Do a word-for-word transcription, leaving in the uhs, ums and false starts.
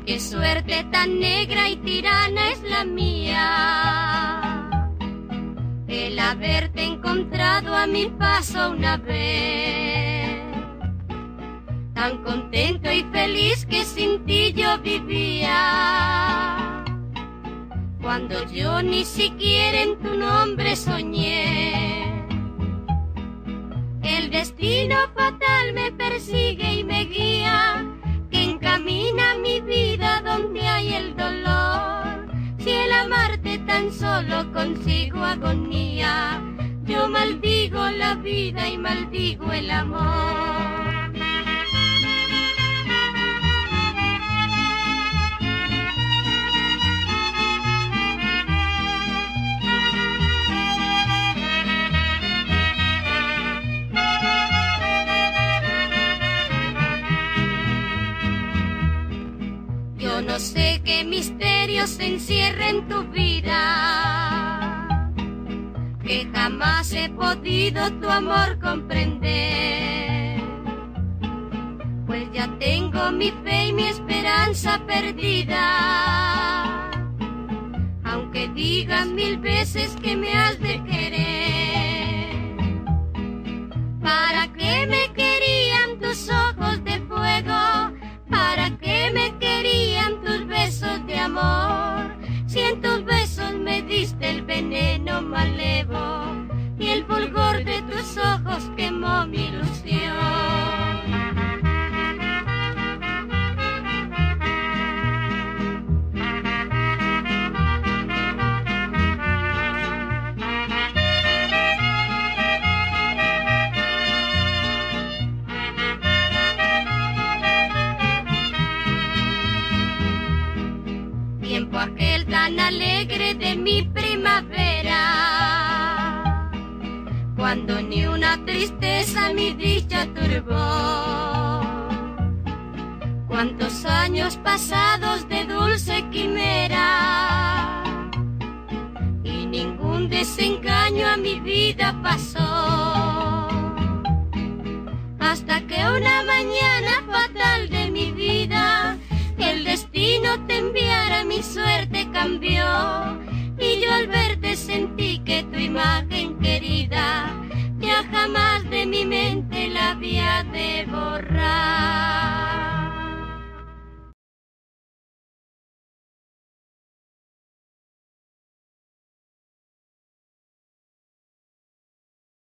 Qué suerte tan negra y tirana es la mía, el haberte encontrado a mi paso una vez. Tan contento y feliz que sin ti yo vivía, cuando yo ni siquiera en tu nombre soñé. El destino fatal me persigue y me guía, que encamina mi vida donde hay el dolor. Si el amarte tan solo consigo agonía, yo maldigo la vida y maldigo el amor. Yo no sé qué misterios se encierra en tu vida, que jamás he podido tu amor comprender. Pues ya tengo mi fe y mi esperanza perdida, aunque digas mil veces que me has de querer. ¿Para qué me querían tus ojos de fuego? ¿Para qué me querían tus besos de amor? Si en tus besos me diste el veneno malevo y el fulgor de tus ojos quemó mi ilusión. Tiempo aquel tan alegre de mi primavera, cuando ni una tristeza mi dicha turbó. Cuántos años pasados de dulce quimera, y ningún desengaño a mi vida pasó. Hasta que una mañana fatal de mi vida, el destino te enviara, mi suerte cambió, y yo al verte sentí que tu imagen querida ya jamás de mi mente la había de borrar.